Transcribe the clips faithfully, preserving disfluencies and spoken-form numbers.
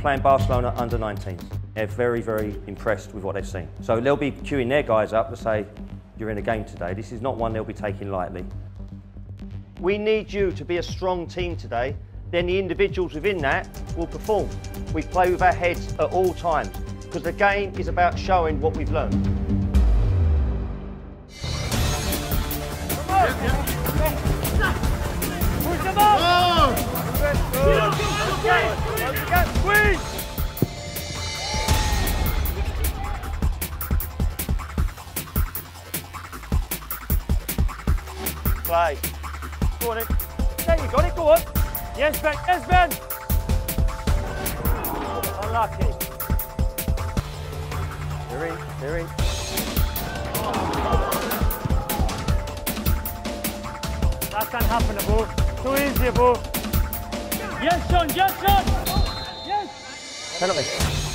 playing Barcelona under nineteens. They're very, very impressed with what they've seen. So they'll be queuing their guys up to say, you're in a game today. This is not one they'll be taking lightly. We need you to be a strong team today. Then the individuals within that will perform. We play with our heads at all times because the game is about showing what we've learned. Push them up! Squeeze! Play. Go on in. There you got it, go on. Yes, Ben. Yes, Ben. Unlucky. They're in. They're in. That can happen, Abu. Too easy, Abu. Yes, Sean. Yes, Sean. Yes. Penalty.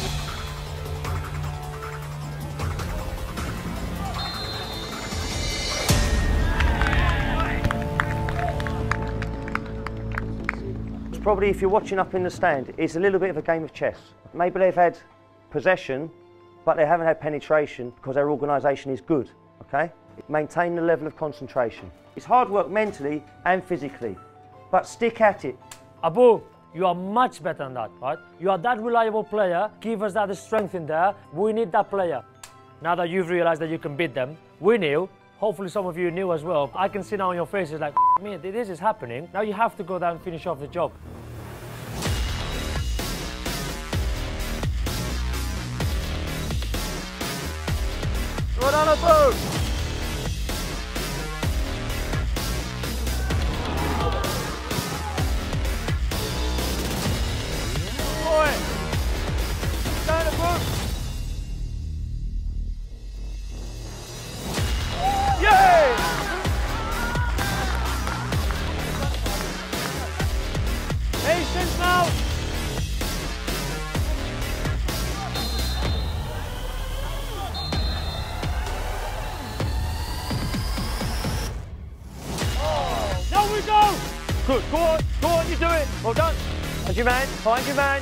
Probably, if you're watching up in the stand, it's a little bit of a game of chess. Maybe they've had possession, but they haven't had penetration because their organisation is good, okay? Maintain the level of concentration. It's hard work mentally and physically, but stick at it. Abu, you are much better than that, right? You are that reliable player. Give us that strength in there. We need that player. Now that you've realised that you can beat them, we knew. Hopefully some of you knew as well. I can see now on your faces like, me, this is happening. Now you have to go down and finish off the job. Well done, Abu! Boy! Down, Abu! Yay! Patience now! There we go! Good, go on, go on, you do it. Well done. Find your man, find your man.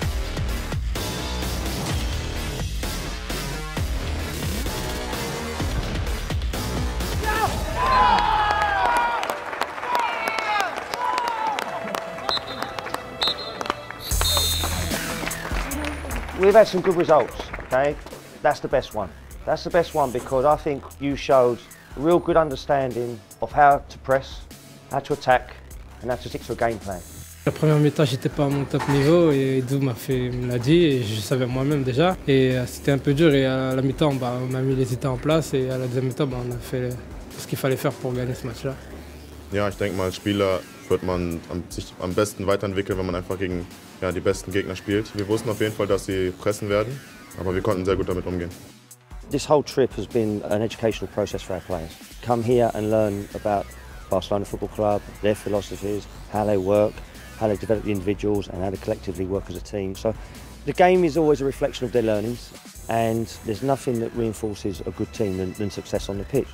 We've had some good results, okay? That's the best one. That's the best one because I think you showed a real good understanding of how to press, how to attack, and how to stick to a game plan. La première mi-temps, j'étais pas à mon top niveau et Edu m'a fait, me l'a dit et je savais moi-même déjà. Et c'était un peu dur et à la mi-temps, bah, on a mis les idées en place et à la deuxième mi-temps, bah, on a fait ce qu'il fallait faire pour gagner ce match-là. Ja, ich denke mal, als Spieler wird man sich am besten weiterentwickeln, wenn man einfach gegen ja, die besten Gegner spielt. Wir wussten auf jeden Fall, dass sie pressen werden, aber wir konnten sehr gut damit umgehen. This whole trip has been an educational process for our players. Come here and learn about Barcelona Football Club, their philosophies, how they work, how they develop the individuals and how they collectively work as a team. So the game is always a reflection of their learnings and there's nothing that reinforces a good team than, than success on the pitch.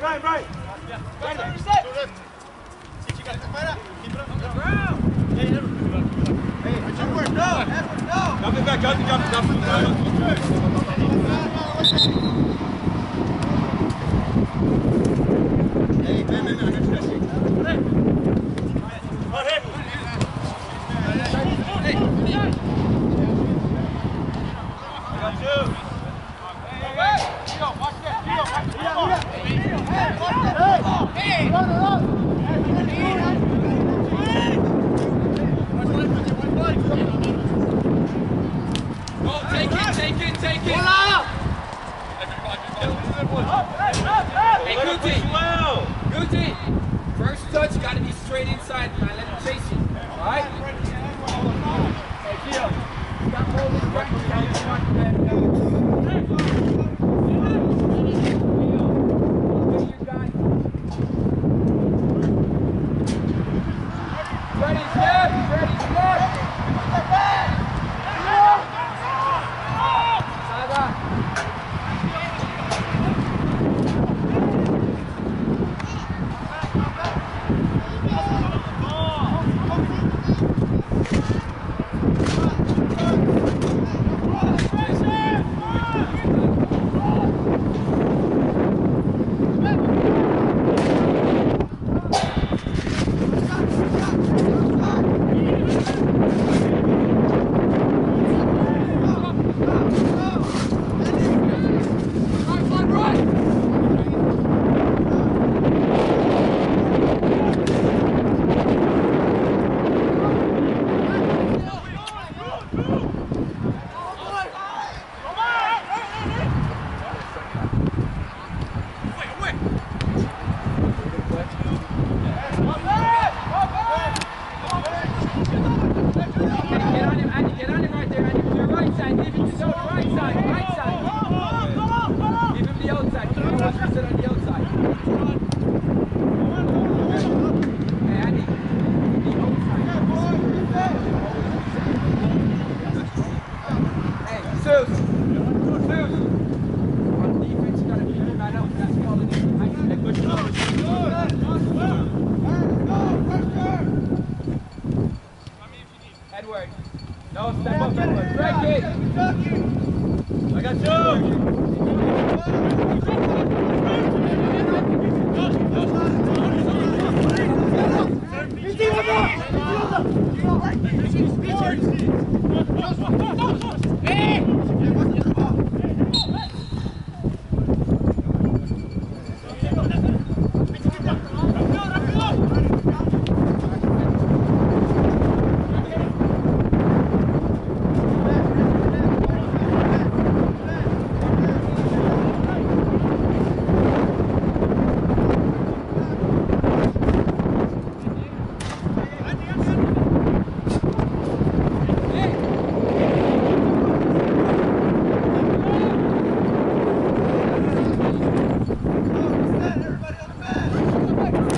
Right, right. Right. Set. Jump it back, jump it, jump it, jump it. First touch, got to be straight inside, man. Let him chase you. All right? Hey, Gio. Stop holding back. Ready, step. Ready, step. Saga. Edward. No, step up, Edward. Break it. I got you. Everybody on the back!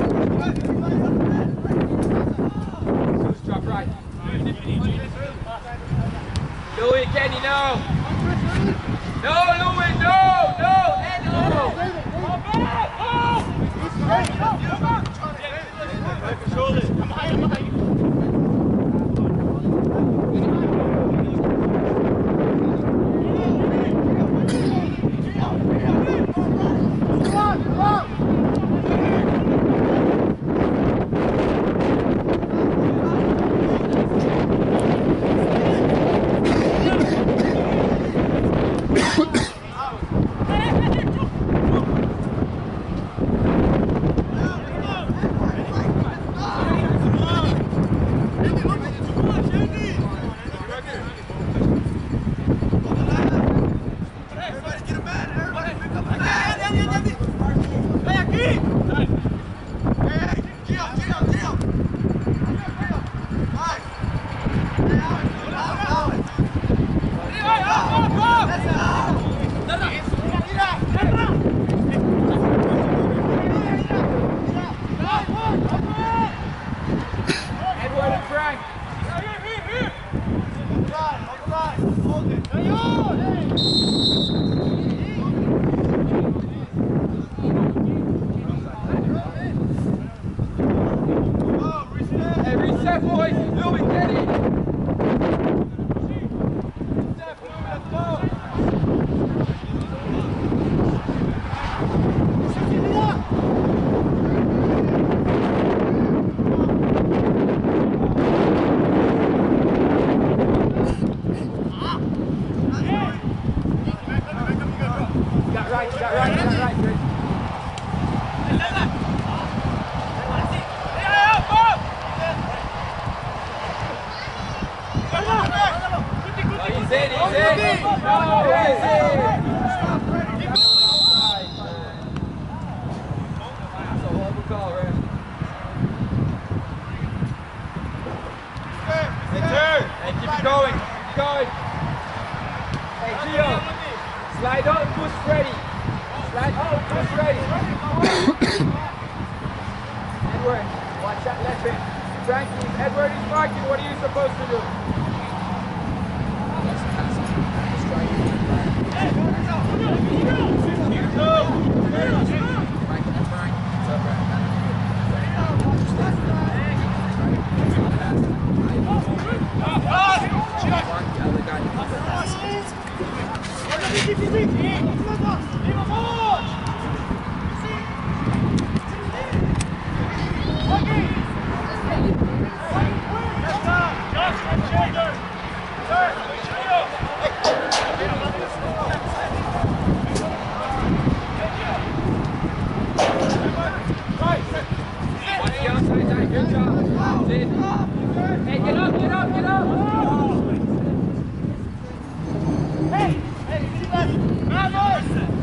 going, keep going. Hey, Gio, slide on, push ready. Slide on, push ready. Edward, watch that left hand. Frankie, if Edward is marking, what are you supposed to do? Hey, get up, get up, get up! Hey! Hey, anybody! Vamos!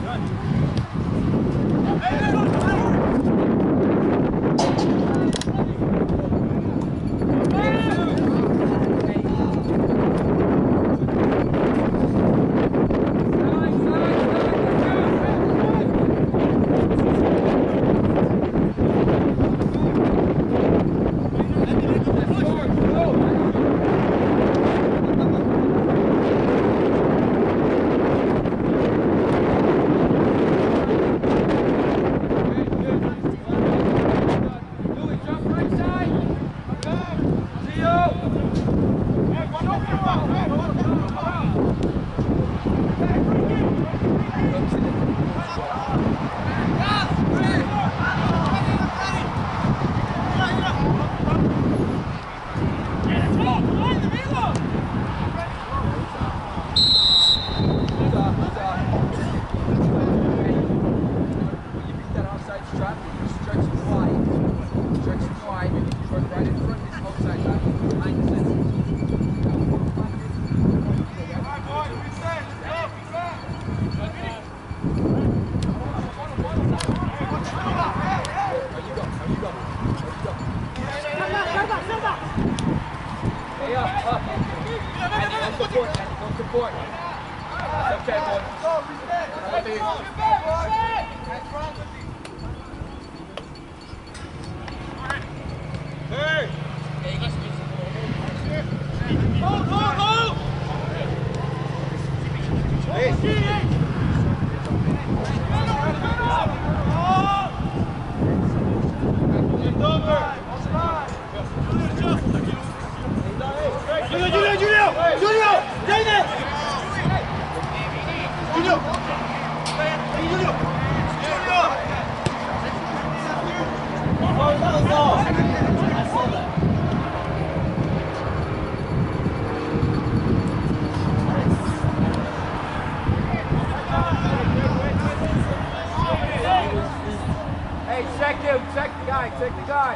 Hey, check him, check the guy, check the guy.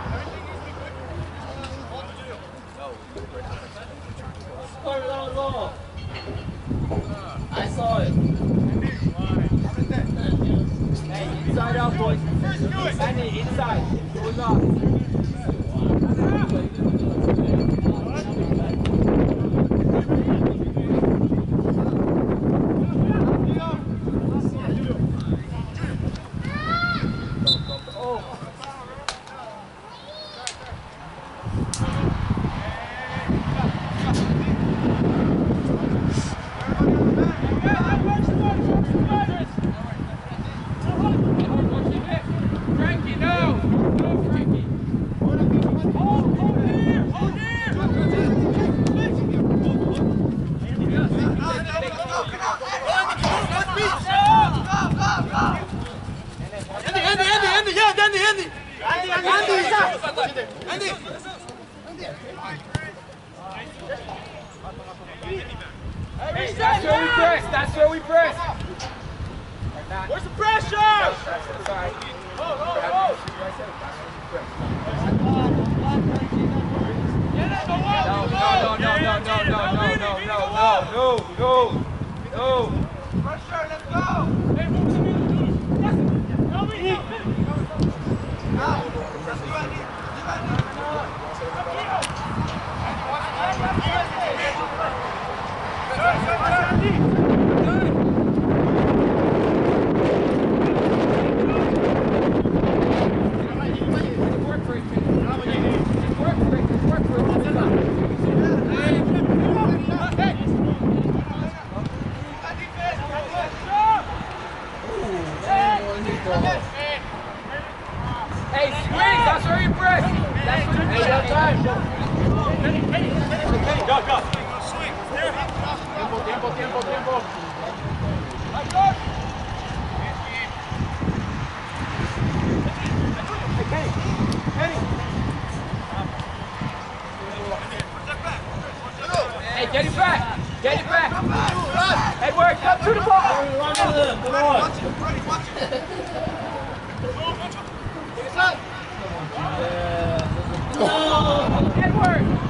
I saw it. Hey, inside out, boys. Andy, inside. Goes off. Hey, that's where we press, that's where we press. Where's the pressure? That's right. Go, go, go. No, no, no, no, no, no, no, no, no, no, no, no, no. Pressure, let's go. Hey, move to the middle. Help me. Now. Let's do it. Hey, squeeze, that's where you press. That's where you press. Hey, you have time. Go, go. Tiempo, tiempo, tiempo, tiempo. Let's go. Hey, Kenny. Kenny. Hey, get it back. Get it back. Edward, come to the ball. Come on. Edward.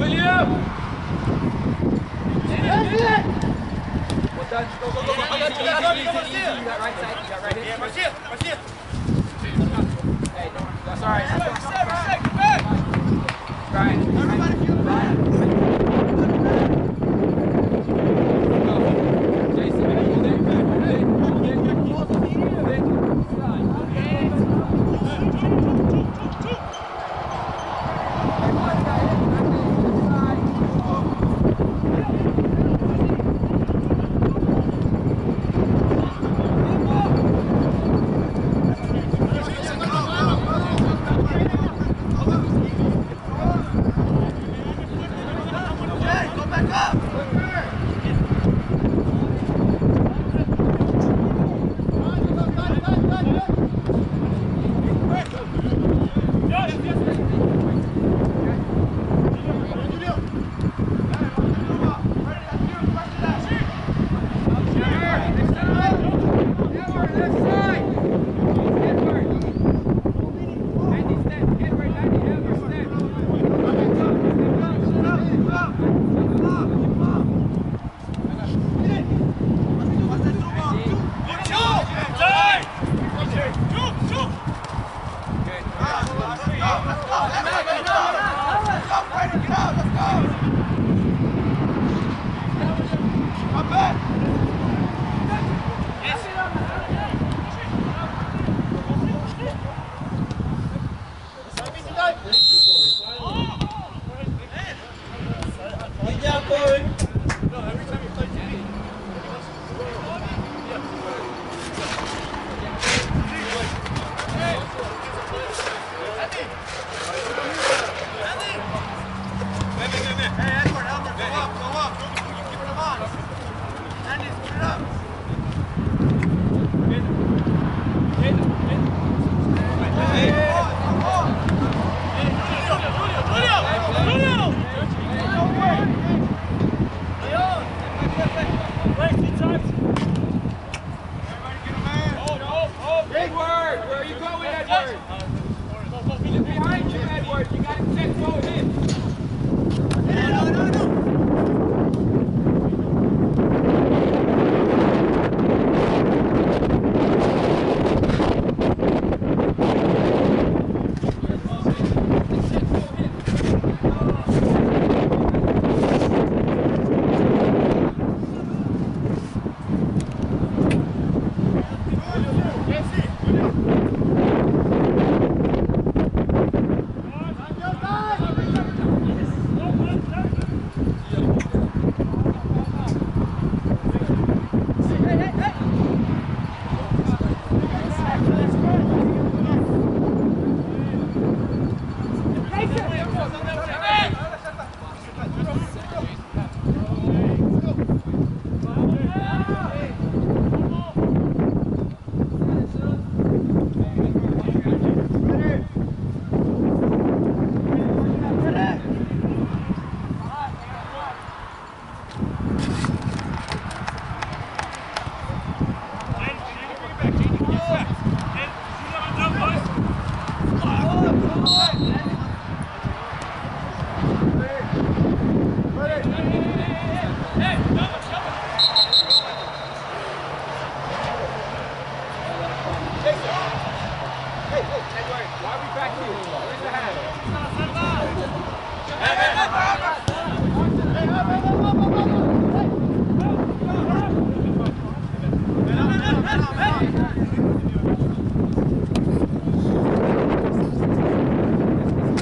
William! Well done. Go, go, go, go. Easy, easy, easy, easy. You got right side. You got right hip. Hey, don't. That's all right. Right. Everybody feel the back. Jason, hold it. Hold it. Hold it. Hold it.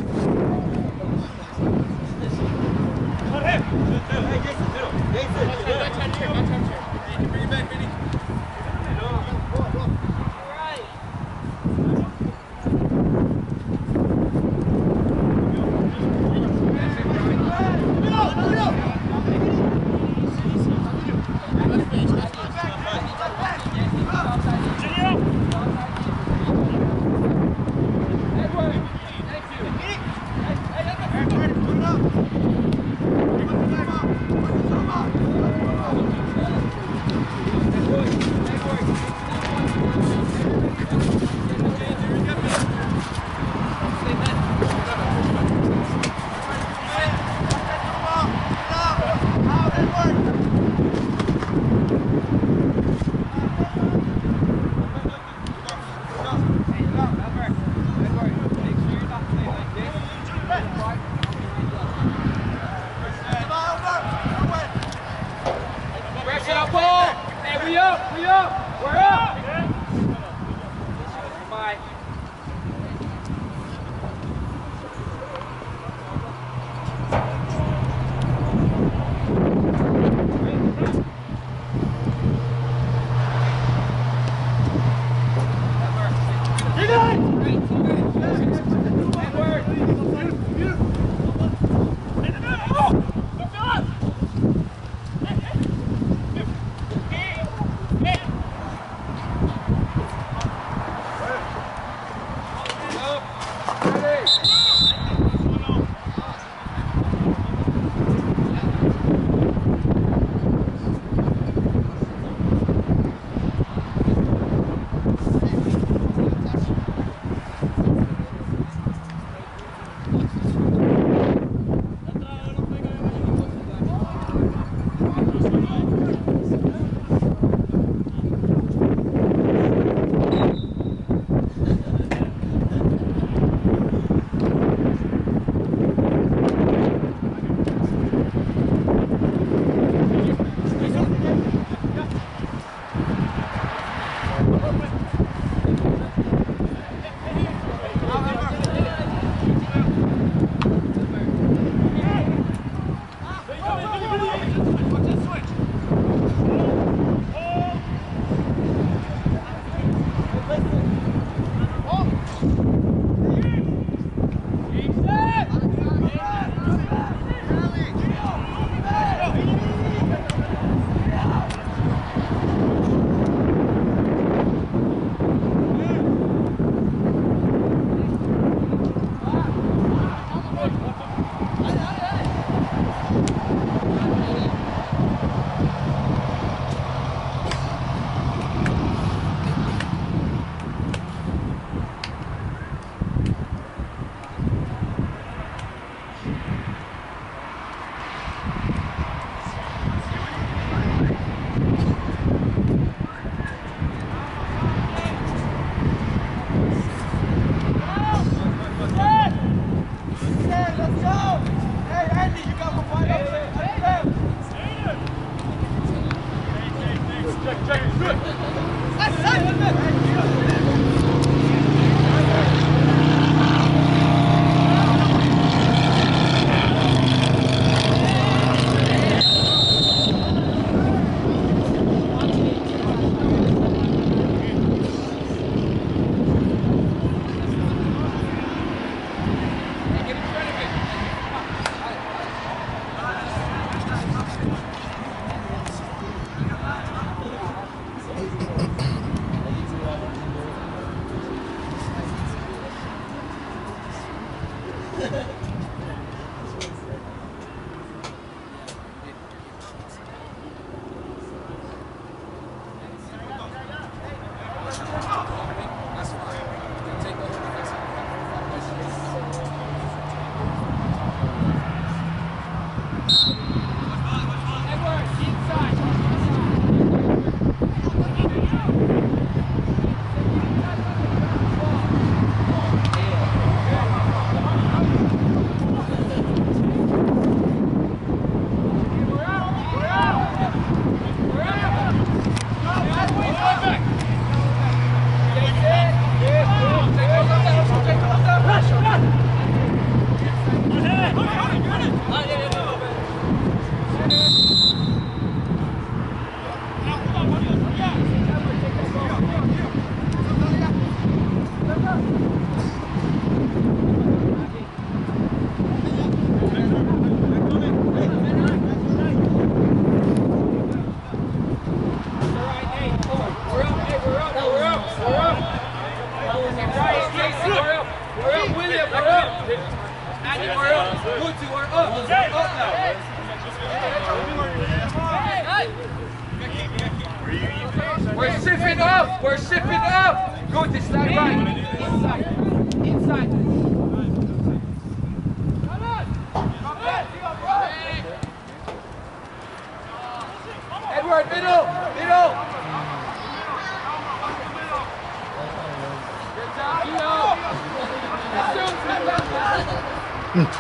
Hey, Jason, middle. Jason, middle. We're shifting up. We're shifting up. Good. This side right. Inside. Inside. Edward, middle. Middle. Good job, Keo.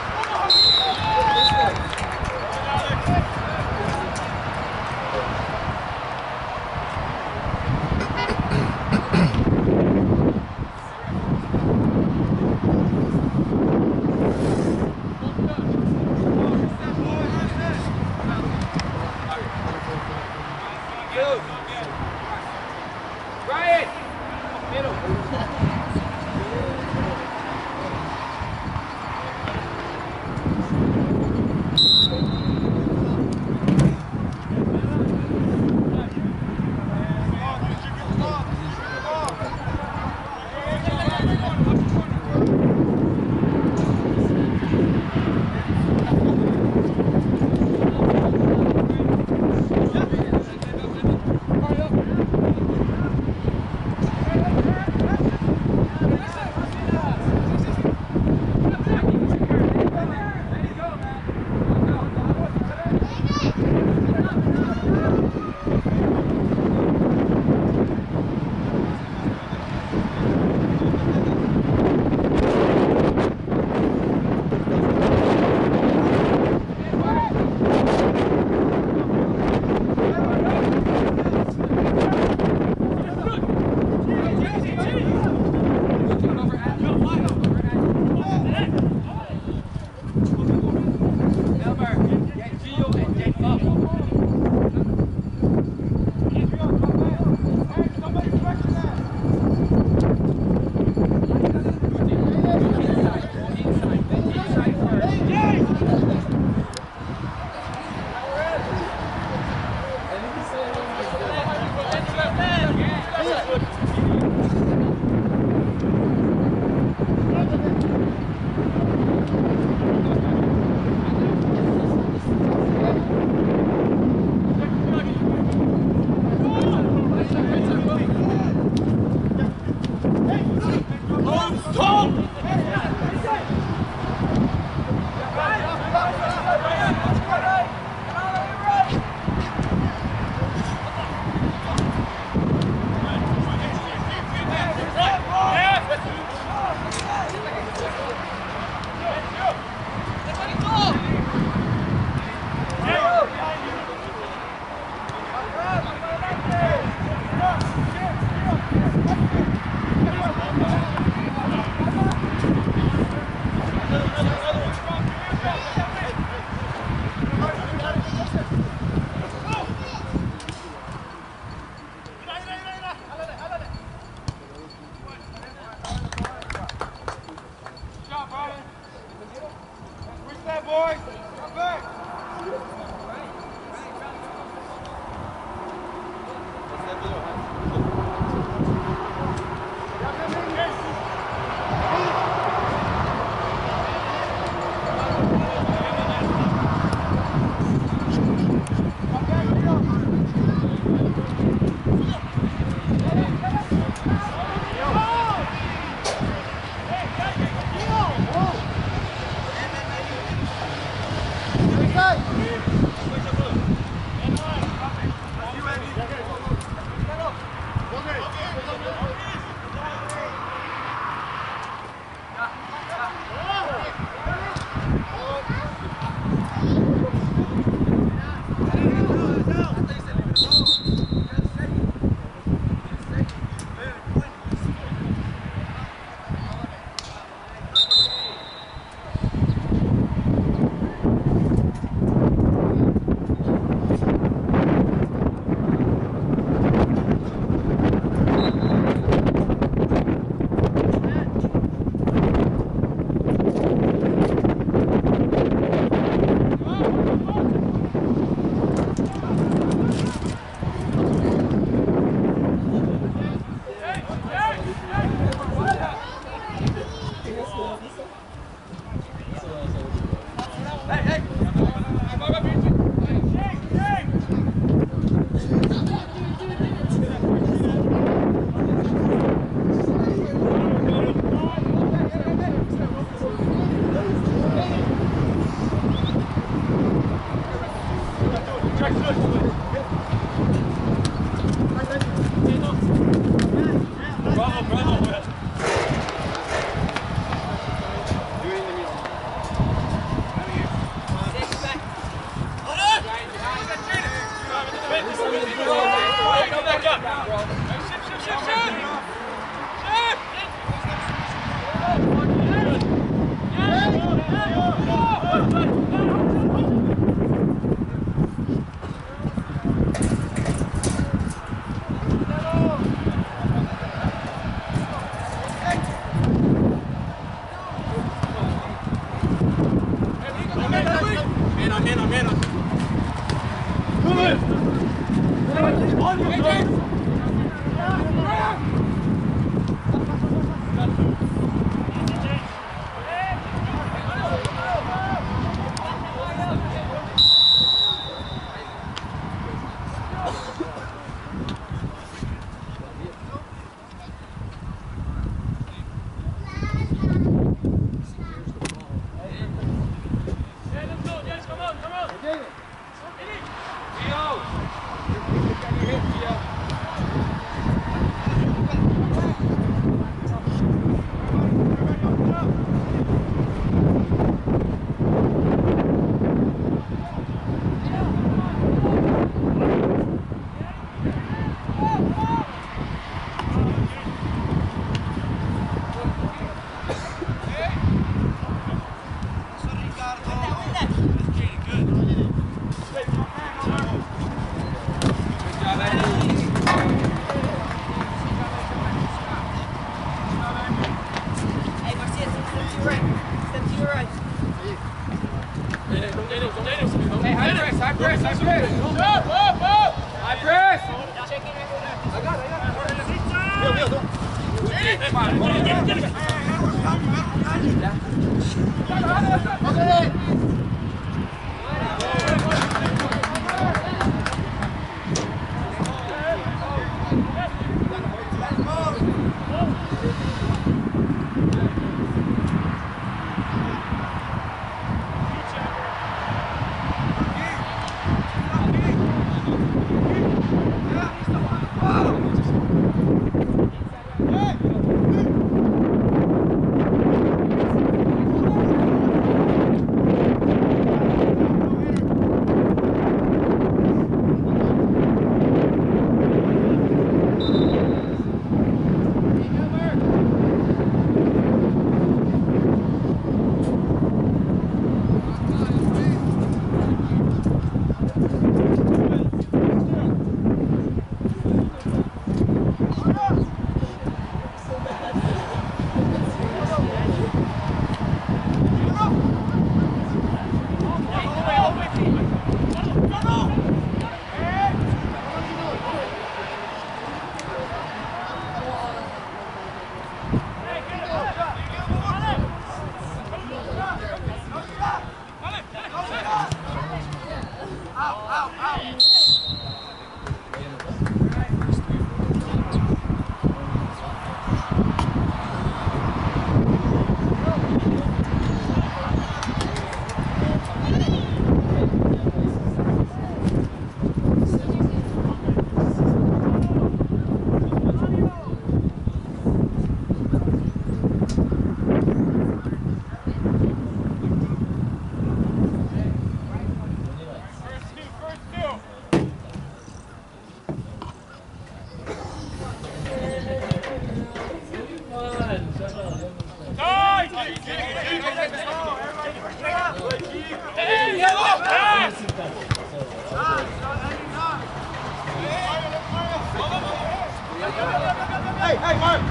Hey, hey, Mark!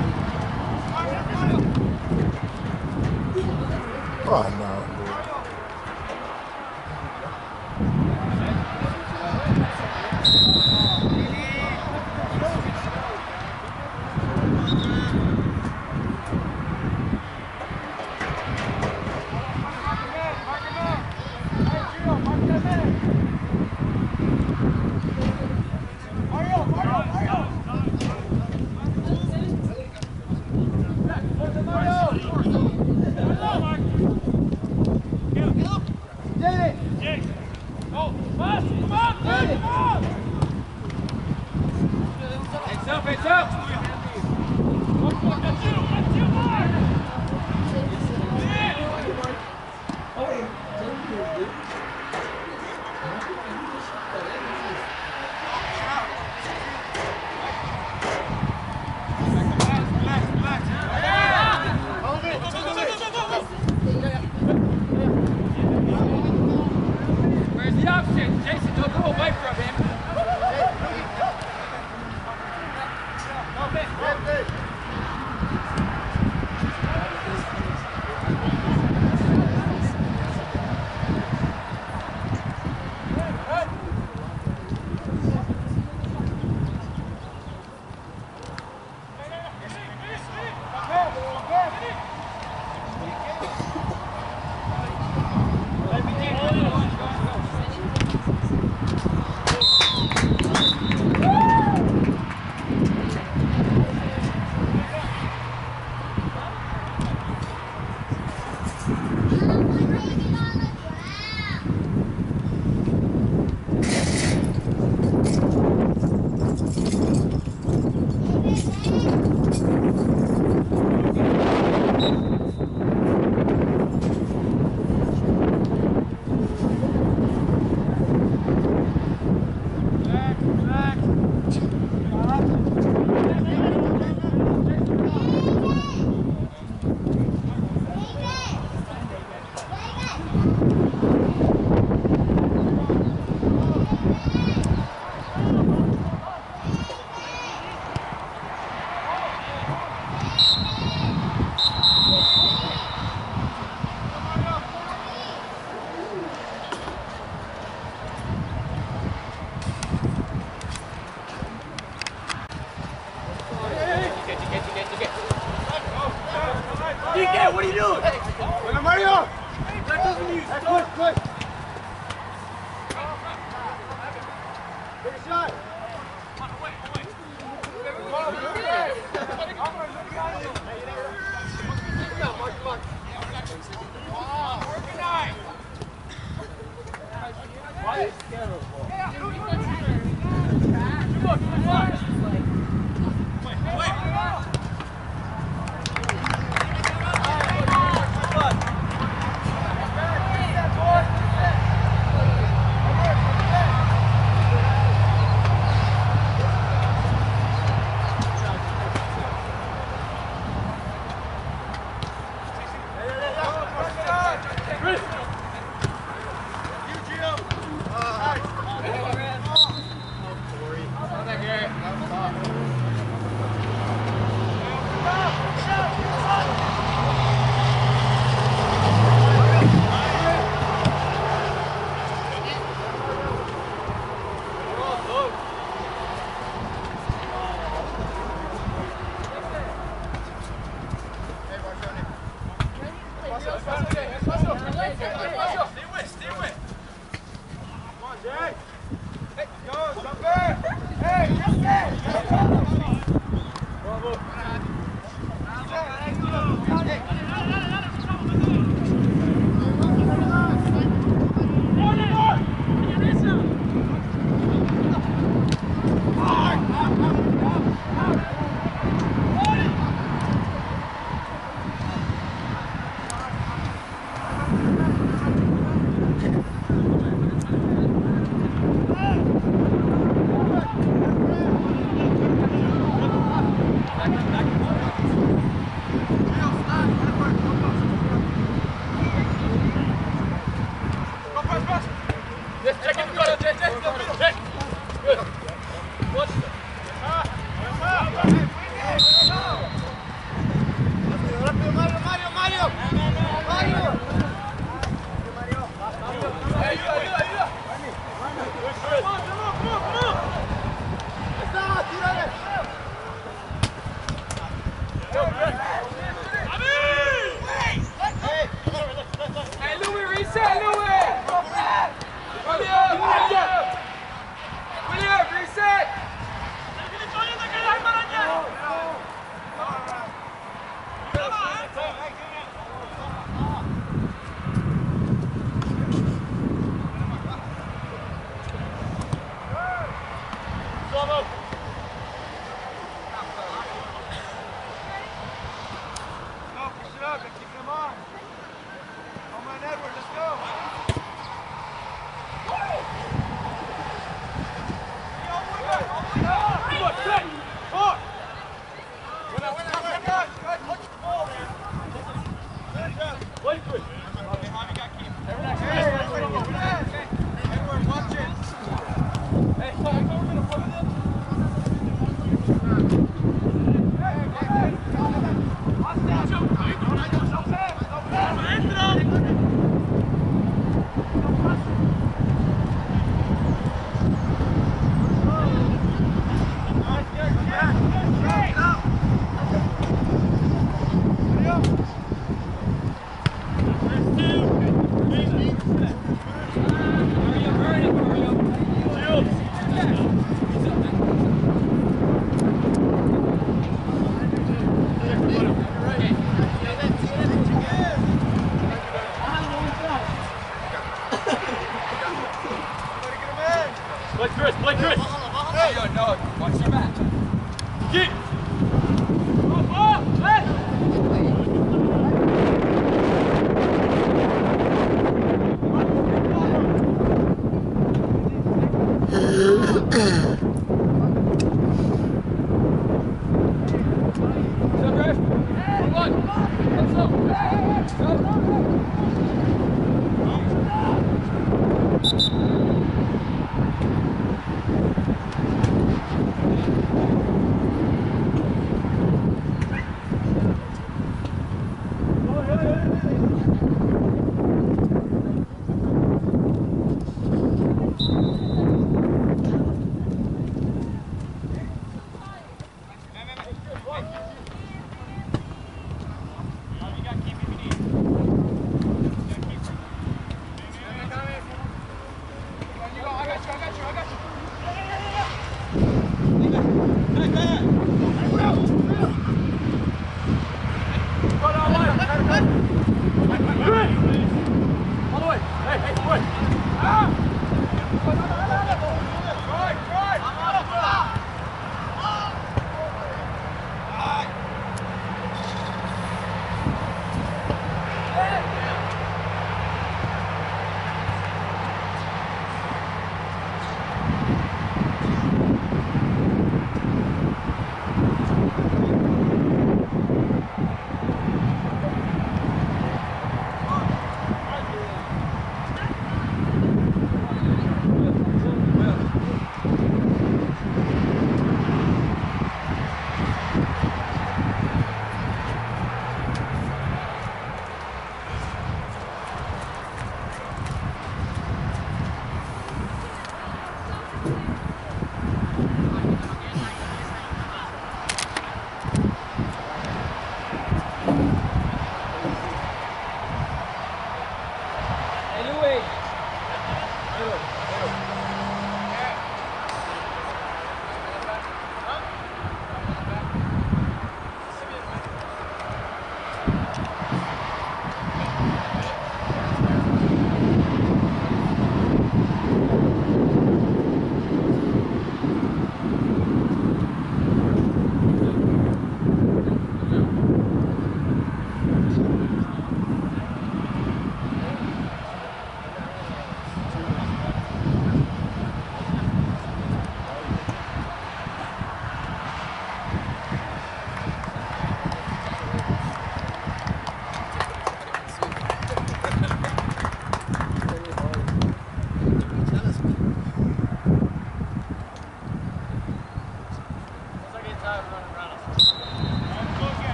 Oh, no. Oh, pass! Come on, the option. Jason, don't go away from him. What are you doing? Hey, Mario! That doesn't use. That's good, good. Take a shot. Wait, wait. Why are you scared of the ball? Play Chris, play Chris. Hey, yo, no, watch your back. Keep. Oh, oh, hey.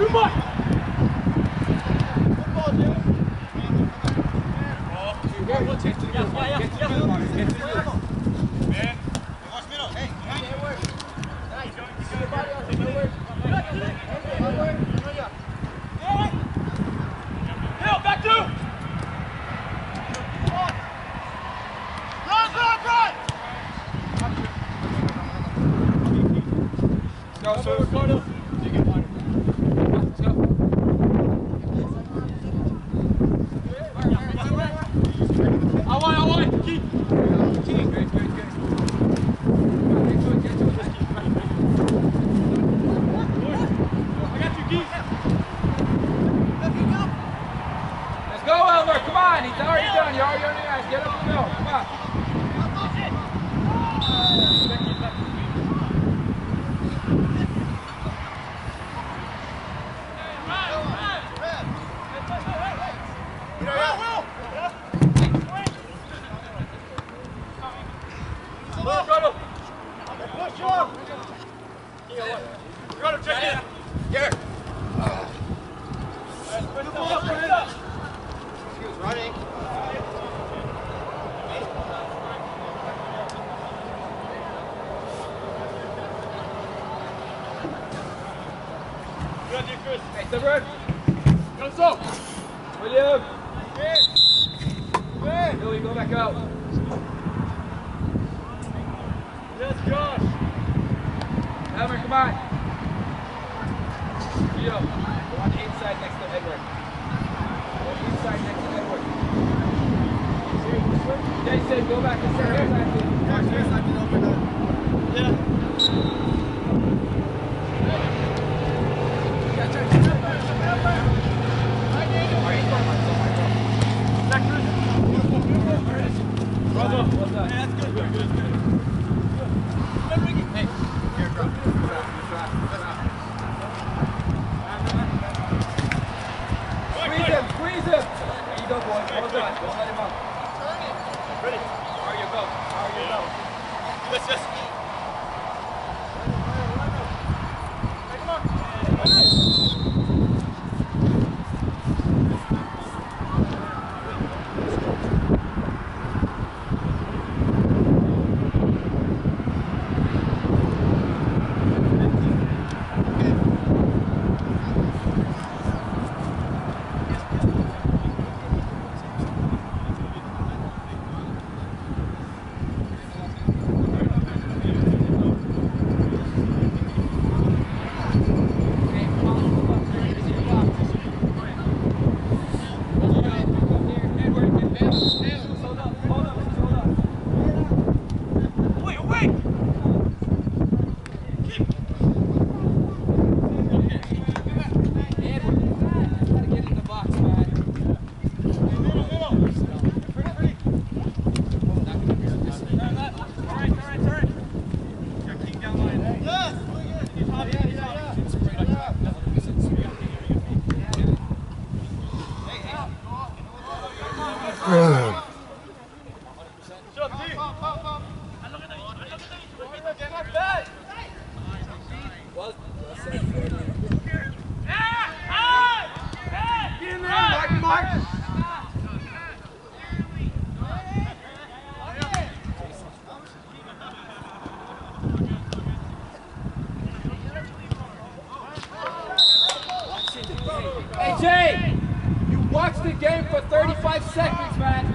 Too much. Hey, Jay, you watched the game for thirty-five seconds, man.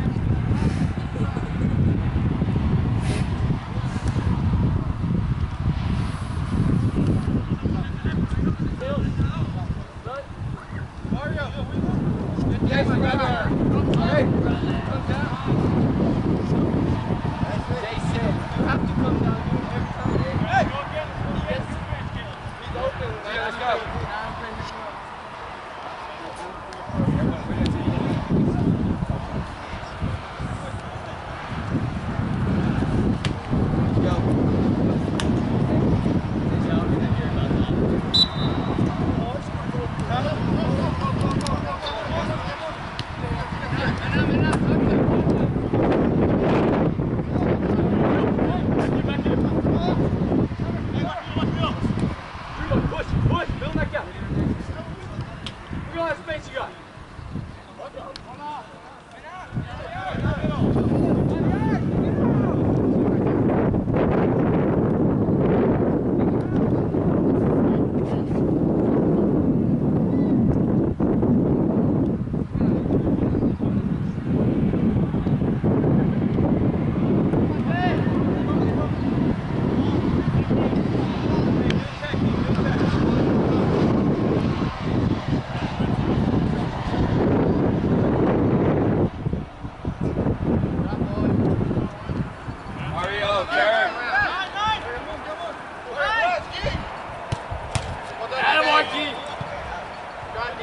Yes, brother. Hey. Jason, you have to come down here every time. Hey, go again. Yes. He's open. Okay, let's go. Push, push, Bill, next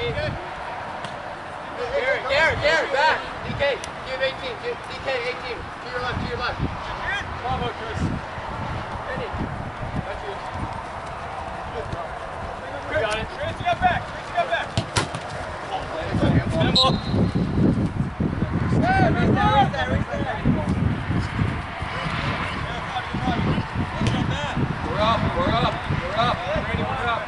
Garrett, Garrett, Garrett, back. D K, give eighteen. Give D K eighteen. To your left, to your left. Bravo, Chris. Ready. That's you. We got it. Tracy got back. Tracy got back. Handball. Hey, right there, right there, right there. We're up, we're up, we're up. Ready, we're up.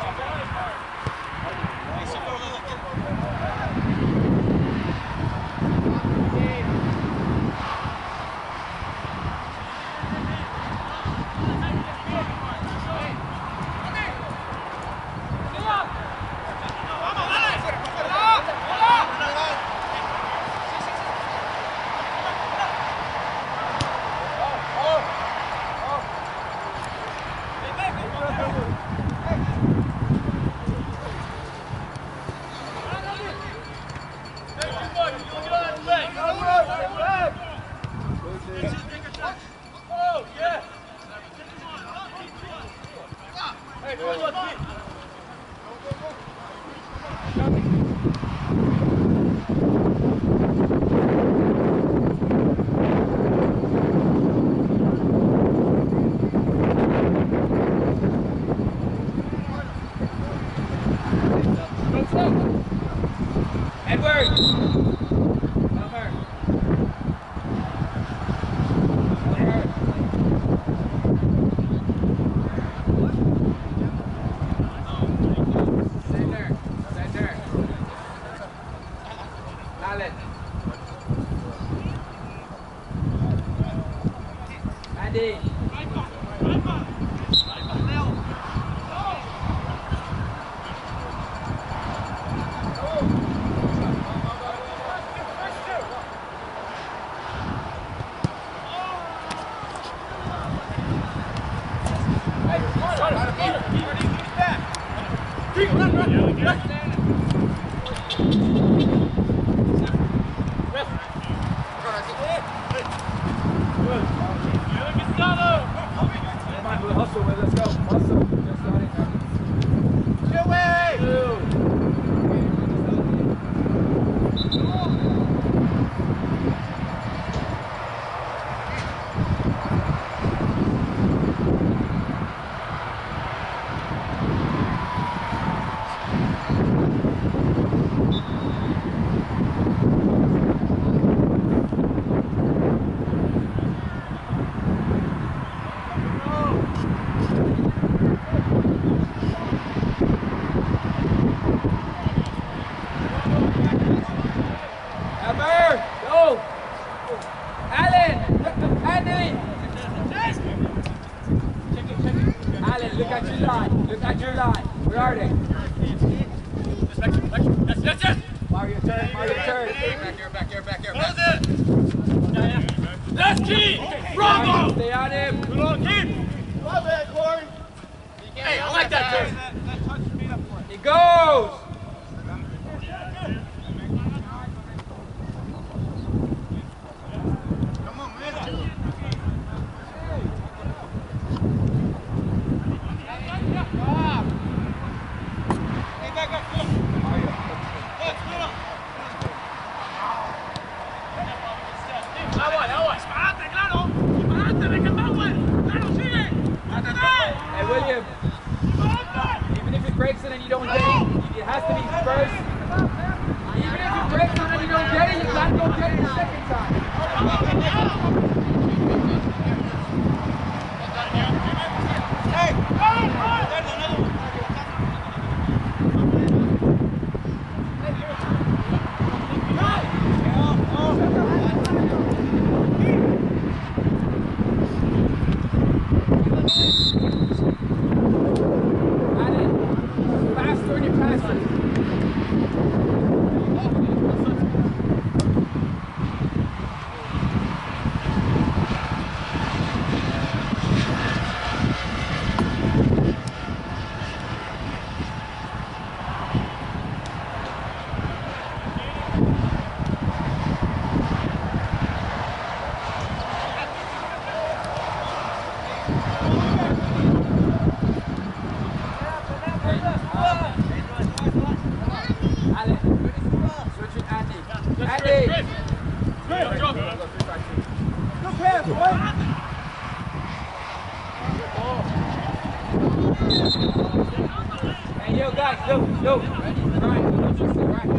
Hey, yo, guys, yo, yo. Ready? Right. Right.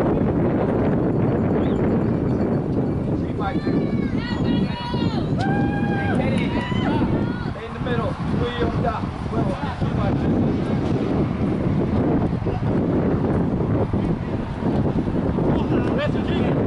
Three by two. Hey, Kenny. Stay in the middle. Three on top. Well, three by two. Let's keep it.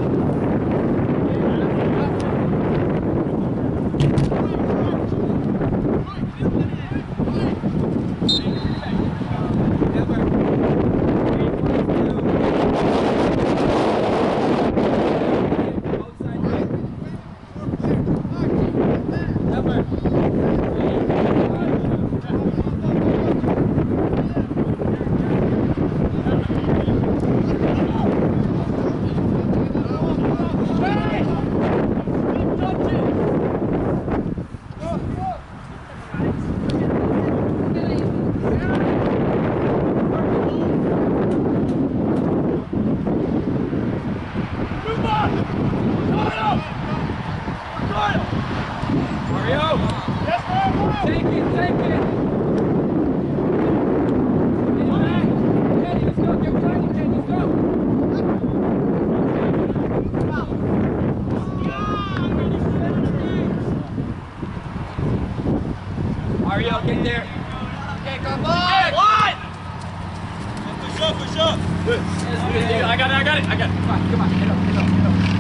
Ariel, get there. Okay, come on. One. Push up, push up. Good. I got it, I got it, I got it. Come on, come on, get up, get up, get up.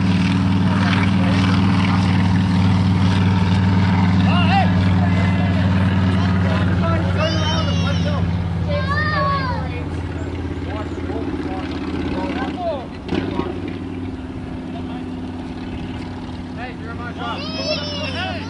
Oh, hey. Turn around and let's go. Hey, you're my job. Hey.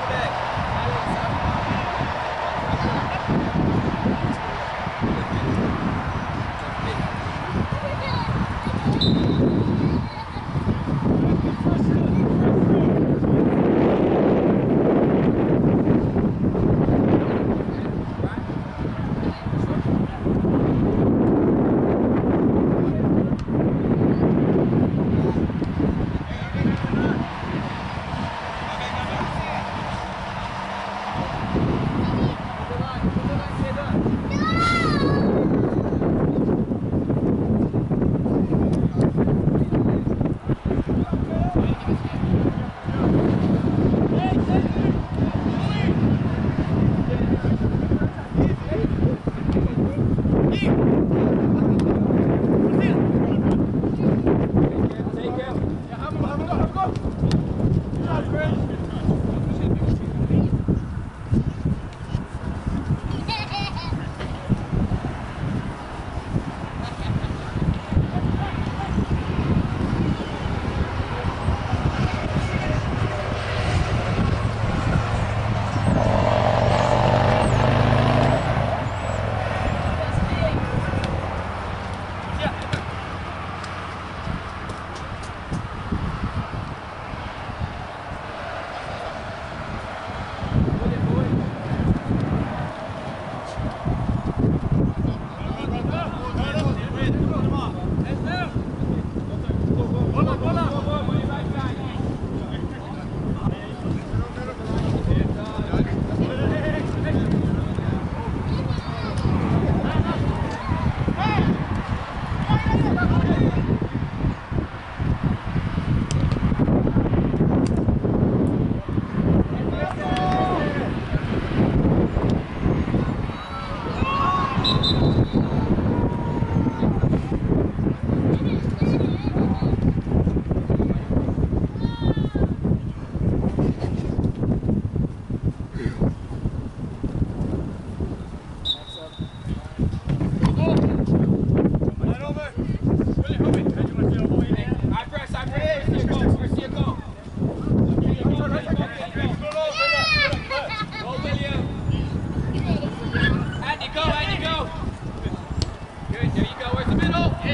Thank you.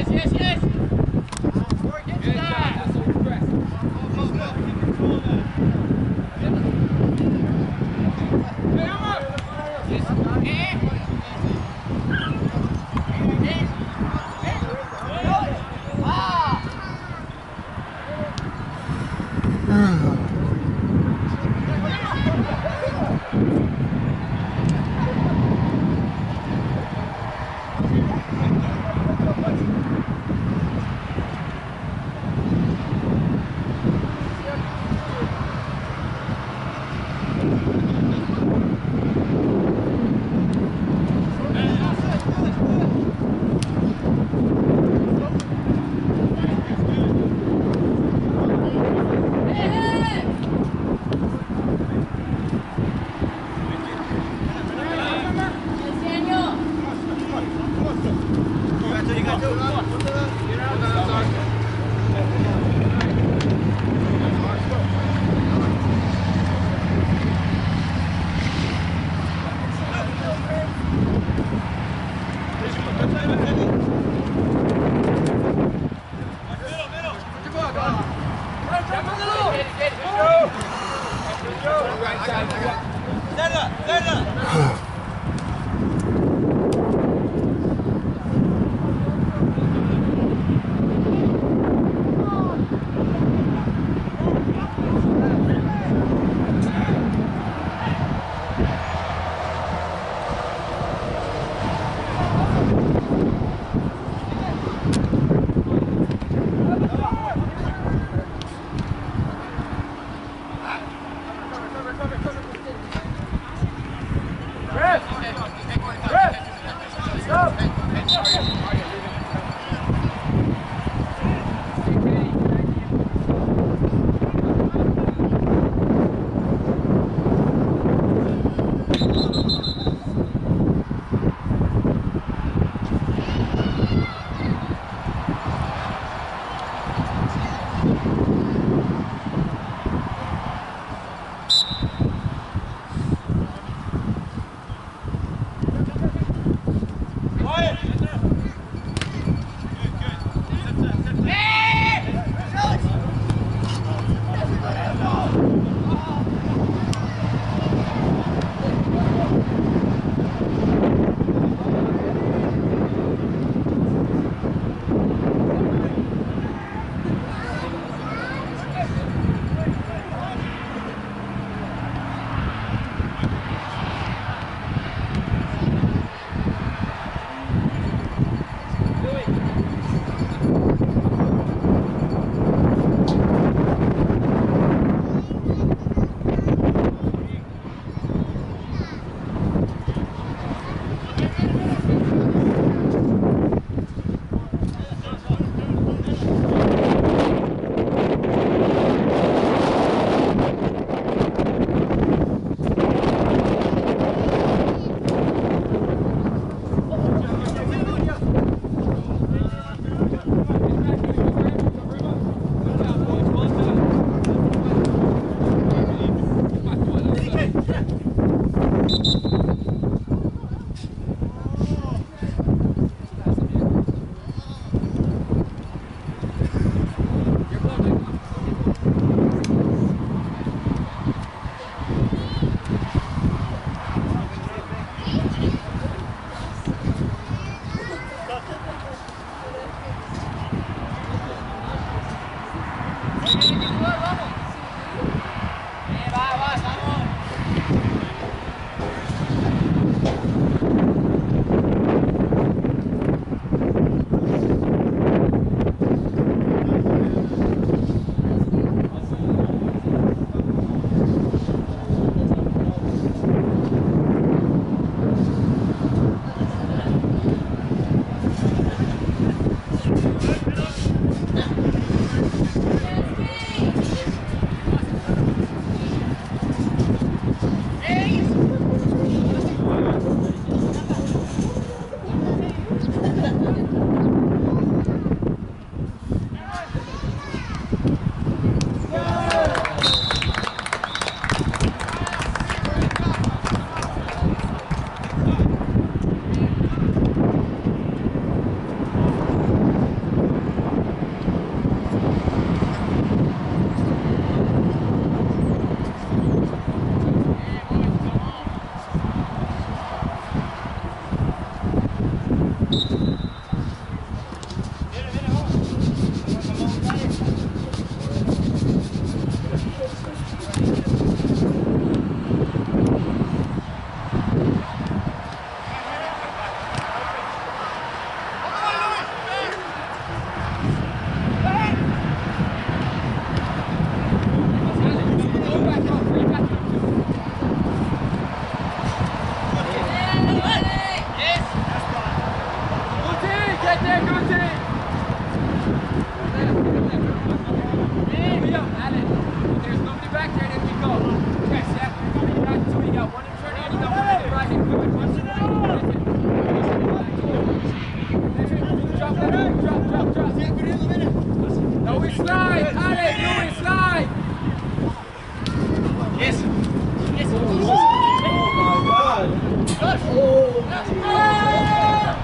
yes, yes. Work into that. No, we slide! Alex, no, we slide! Yes! Yes! Oh my God! Yes! Oh! Yes!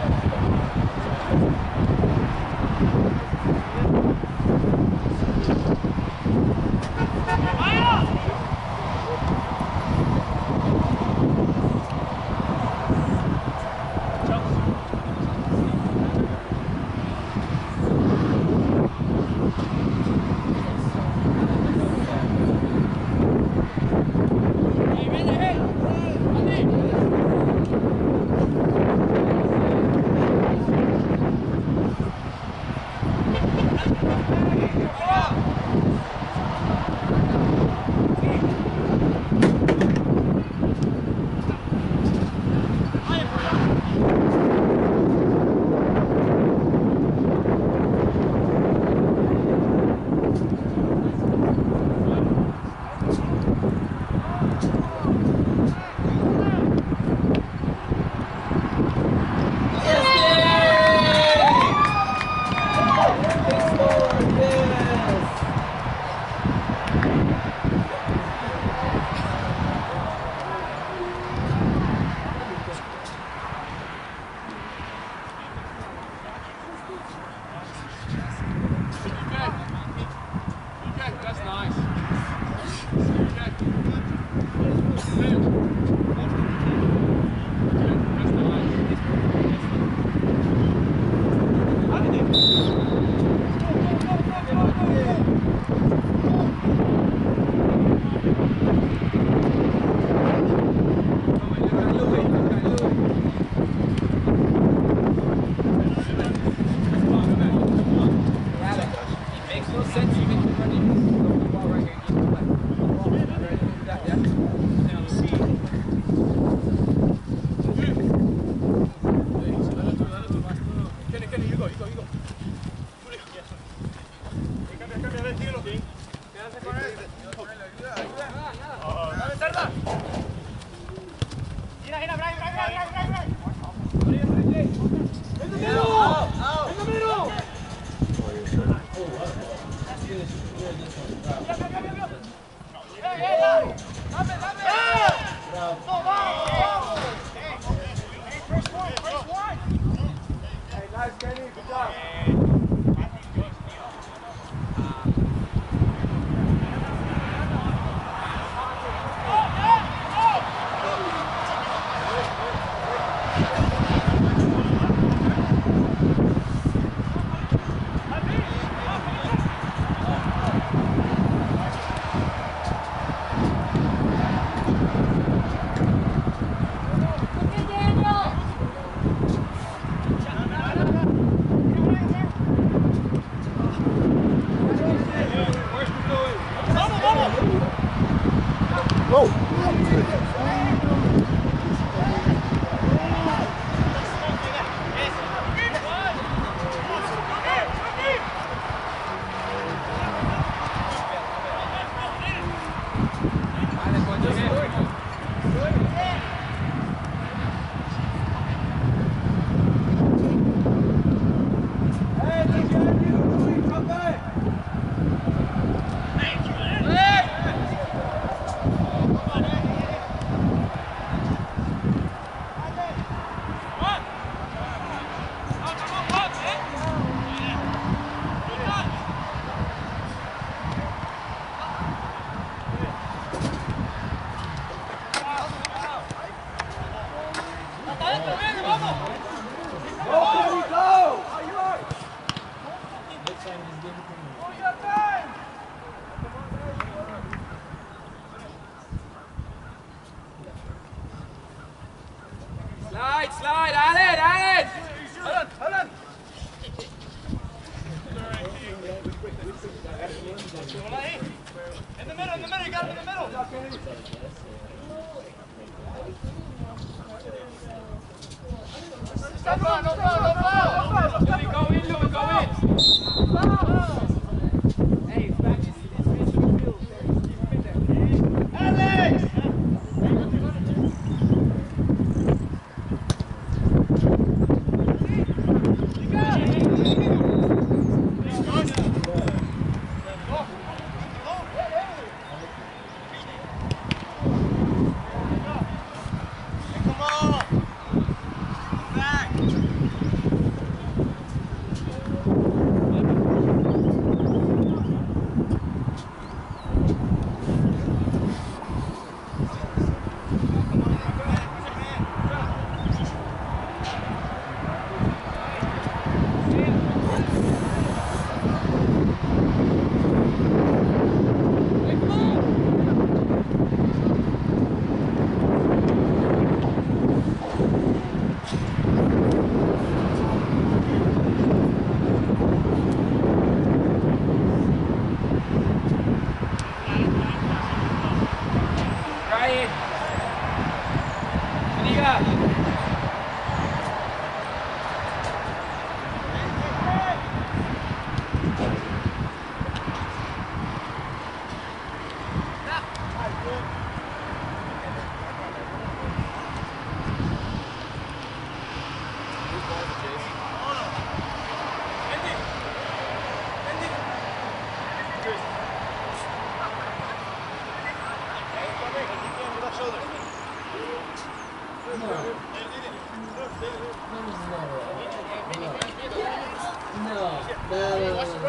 Slide, slide, Allen, Allen! Hold on, hold on!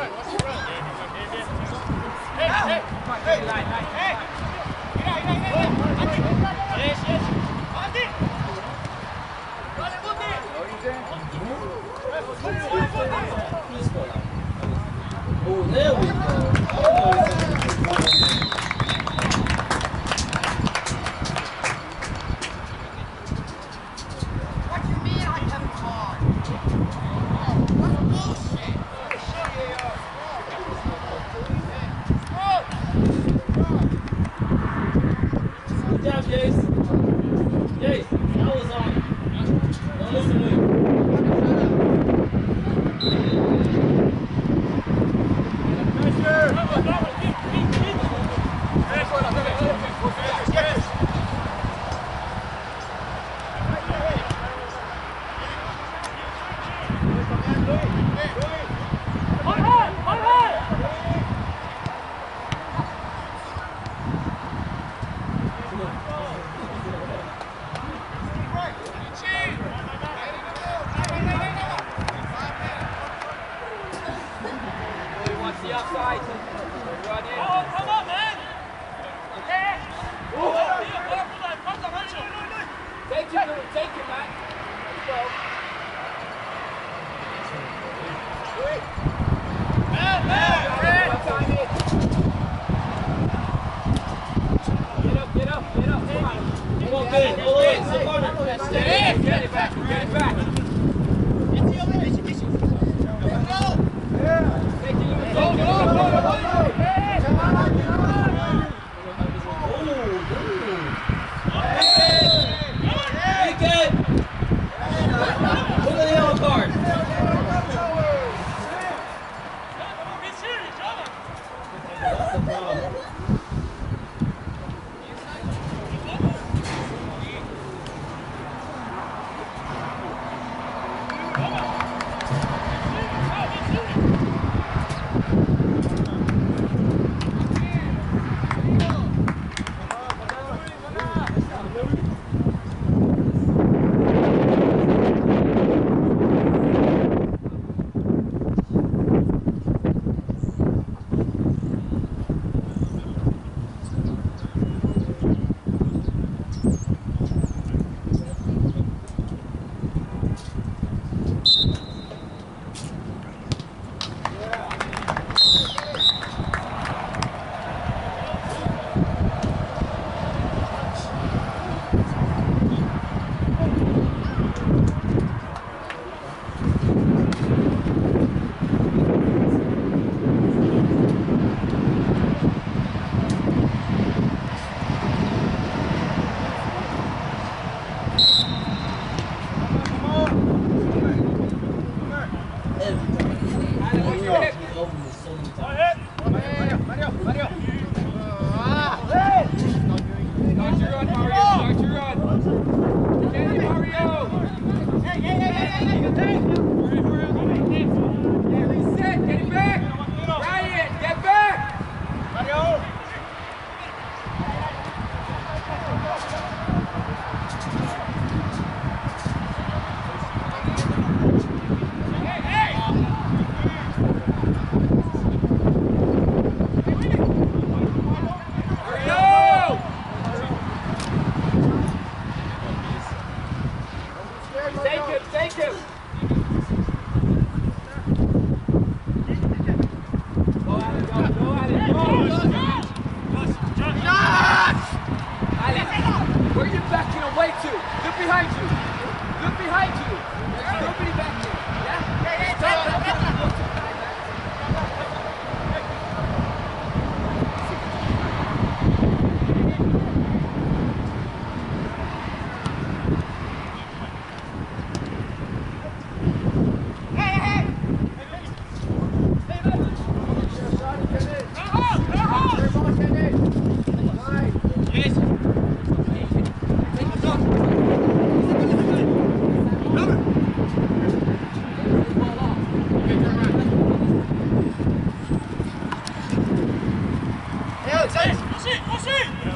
Oh, there we go. Oh, good job, Jace. Jace, that was on. Don't listen to him. Così, così!